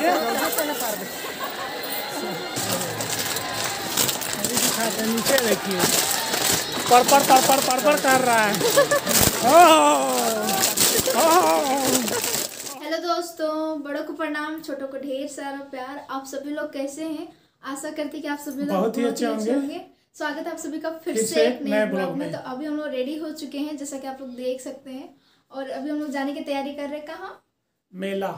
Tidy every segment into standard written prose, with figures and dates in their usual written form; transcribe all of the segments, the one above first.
नीचे देखिए पर कर रहा है। हेलो दोस्तों, बड़ों को प्रणाम, छोटों को ढेर सारा प्यार। आप सभी लोग कैसे हैं? आशा करती कि आप सभी लोग बहुत ही अच्छे होंगे। स्वागत है आप सभी का फिर से एक नए ब्लॉग में। तो अभी हम लोग रेडी हो चुके हैं, जैसा कि आप लोग देख सकते हैं। और अभी हम लोग जाने की तैयारी कर रहे हैं। कहाँ? मेला।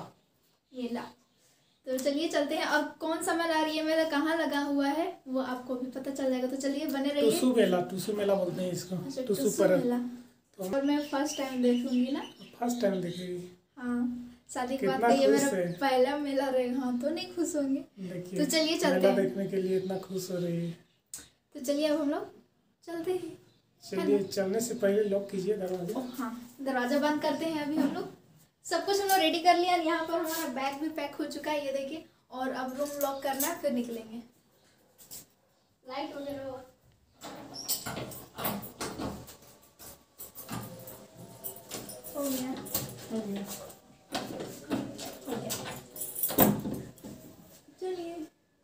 तो चलिए चलते हैं। और कौन सा मेला आ रही है, मेला कहाँ लगा हुआ है, वो आपको भी पता चल जाएगा। तो चलिए बने रहिए। टूसू मेला बोलते हैं इसको। टूसू मेला। तो मैं फर्स्ट टाइम देखूंगी ना। फर्स्ट टाइम देखेगी? हाँ, शादी के बाद ये मेरा पहला मेला रहेगा। हाँ, तो नहीं खुश होंगे? तो चलिए चलते हैं। देखने के लिए इतना खुश हो रही है। तो चलिए अब हम लोग चलते हैं। चलिए, चलने से पहले लॉक कीजिए दरवाजा। हाँ, दरवाजा बंद करते हैं। अभी हम लोग सब कुछ हम लोग रेडी कर लिया। यहाँ पर हमारा बैग भी पैक हो चुका है, ये देखिए। और अब रूम लॉक करना है, फिर निकलेंगे। लाइट वगैरह हो गया। चलिए,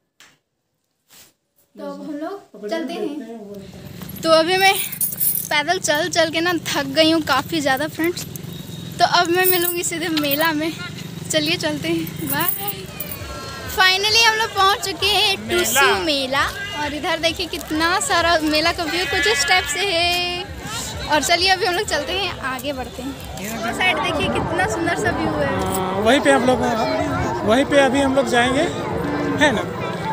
तो अब हम लोग चलते हैं। तो अभी मैं पैदल चल के ना थक गई हूँ काफ़ी ज़्यादा फ्रेंड्स। तो अब मैं मिलूँगी सीधे मेला में। चलिए चलते हैं, बाय। फाइनली हम लोग पहुँच चुके हैं टूसू मेला। और इधर देखिए कितना सारा मेला का व्यू कुछ इस टाइप से है। और चलिए अभी हम लोग चलते हैं, आगे बढ़ते हैं। और साइड देखिए कितना सुंदर सा व्यू है। वहीं पे अभी हम लोग जाएंगे, है ना।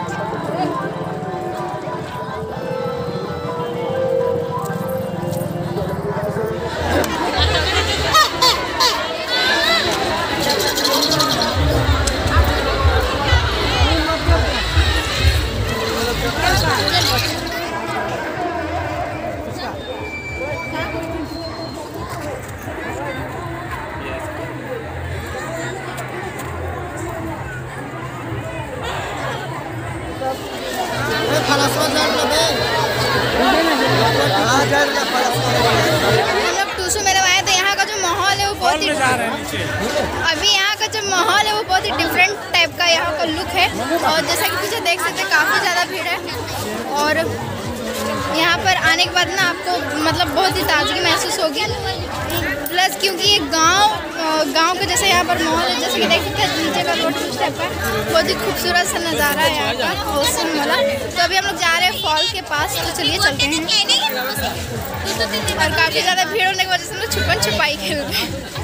टूसू मेला आए तो यहाँ का जो माहौल है वो बहुत ही अभी यहाँ का जो माहौल है वो बहुत ही डिफरेंट टाइप का यहाँ का लुक है। और जैसा कि पीछे देख सकते हैं काफ़ी ज़्यादा भीड़ है। और यहाँ पर आने के बाद ना आपको मतलब बहुत ही ताजगी महसूस होगी। प्लस क्योंकि ये गांव के जैसे यहाँ पर माहौल है, जैसे कि देख सकते हैं नीचे का रोड उस टाइप का बहुत ही खूबसूरत सा नज़ारा है यहाँ का ओसन वाला। तो अभी हम लोग जा रहे हैं फॉल के पास। तो चलिए चलते हैं। और काफ़ी ज़्यादा भीड़ होने की वजह से हम लोग छुपन छुपाई खेल रहे हैं।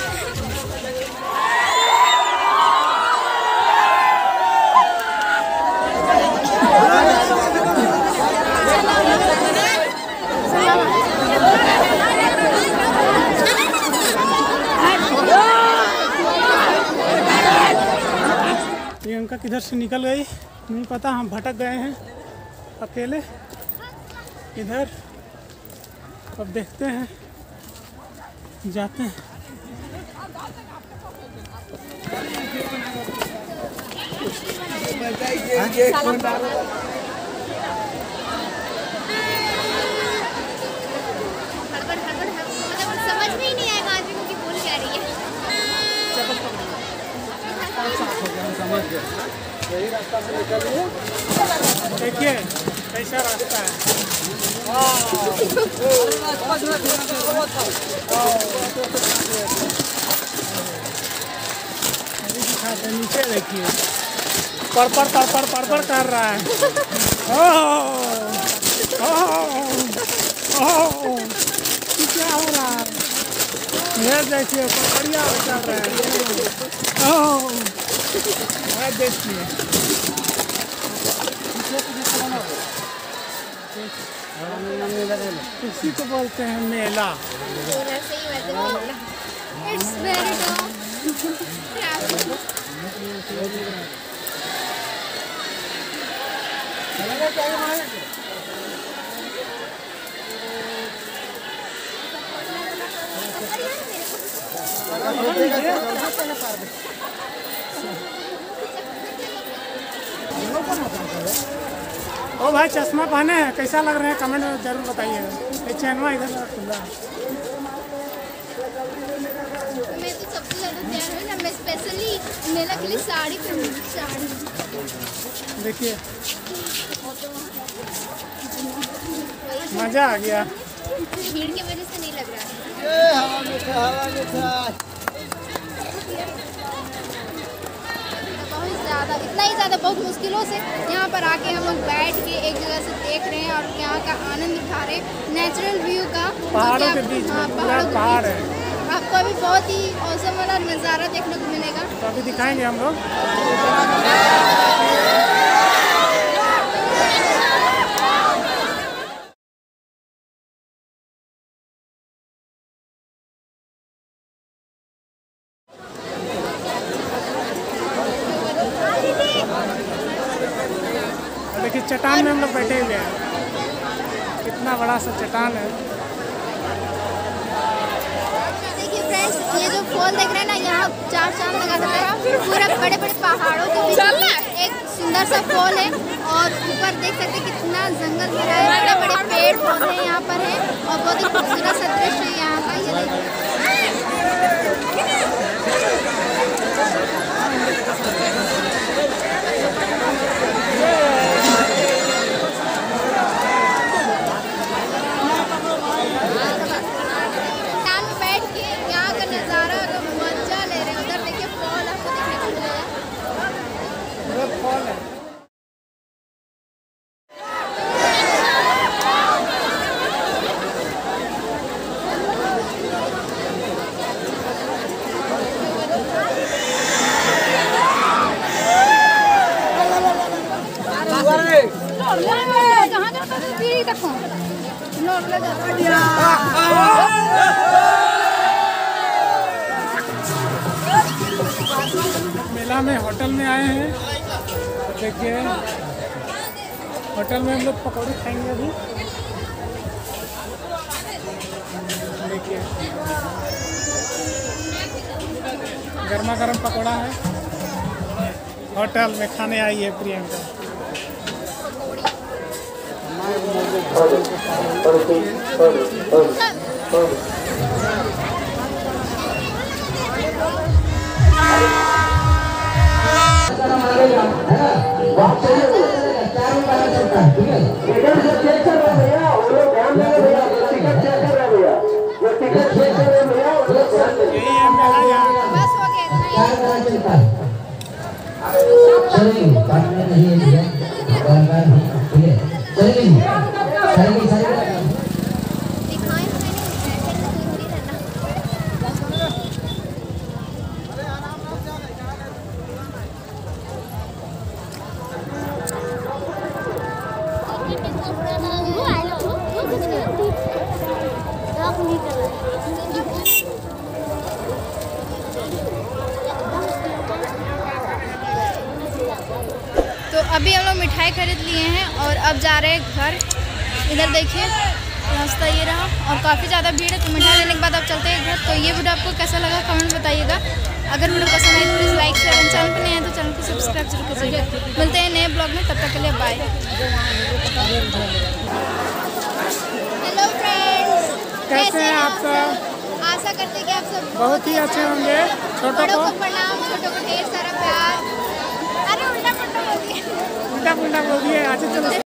प्रियंका किधर से निकल गई नहीं पता। हम भटक गए हैं अकेले इधर। अब देखते हैं, जाते हैं। समझ में ही नहीं आएगा आदमी को कि बोल क्या रही है। यही रास्ता से निकलिए, देखिए कैसा रास्ता है। नीचे देखिए पर कर रहा है। क्या हो रहा है? ये देखिए पकड़िया कर रहा है। देखिए इसी को बोलते हैं मेला। ओ भाई, चश्मा पहने हैं, कैसा लग रहे हैं कमेंट में जरूर बताइएगा। चैनवा इधर खुला है। मैं तो सबसे ज़्यादा तैयार हूँ ना, मैं स्पेशली मेला के लिए साड़ी पहनूँगी, साड़ी। देखिए मज़ा आ गया। भीड़ की वजह से नहीं लग रहा है। बहुत ज़्यादा, इतना ही ज़्यादा, बहुत मुश्किलों से यहाँ पर आके हम लोग बैठ के एक जगह से देख रहे हैं और यहाँ का आनंद उठा रहे हैं नेचुरल व्यू का। पहाड़ों के बीच में पूरा पहाड़ है। आपको अभी बहुत ही औसम वाला नज़ारा देखने को मिलेगा। तो अभी दिखाएंगे हम लोग। देखिए चट्टान में हम लोग बैठे हुए हैं, कितना बड़ा सा चट्टान है। देखिए फ्रेंड्स, ये जो फॉल देख रहे हैं ना, यहाँ 4 चांद लगा सकते हैं। पूरा बड़े बड़े पहाड़ों के बीच एक सुंदर सा फॉल है और ऊपर देख सकते हैं कितना जंगल भरा है, बड़े बड़े पेड़ पौधे यहाँ पर हैं और बहुत ही खूबसूरत सा दृश्य है यहाँ का। ये देखिए मेला में होटल में आए हैं। देखिए होटल में हम लोग पकौड़ी खाएंगे अभी। देखिए गर्मा गर्म पकौड़ा है। होटल में खाने आई है प्रियंका। तो अभी हम लोग मिठाई खरीद लिए हैं और अब जा रहे हैं घर। इधर देखिए रास्ता ये रहा और काफ़ी ज़्यादा भीड़ है। तो मिठाई लेने के बाद अब चलते हैं घर। तो ये वीडियो आपको कैसा लगा कमेंट बताइएगा। अगर वीडियो पसंद आई तो प्लीज़ लाइक शेयर, चैनल पर नए हैं तो चैनल को सब्सक्राइब जरूर कीजिएगा। मिलते हैं नए ब्लॉग में, तब तक के लिए बाय। हेलो फ्रेंड्स, कैसे हैं आप सब? आशा करते हैं कि आप सब बहुत ही अच्छे होंगे। छोटों को प्रणाम, छोटों को ढेर सारा प्यार। अरे उल्टा पुल्टा बोल दिया, उल्टा पुल्टा बोल दिए। आज चलो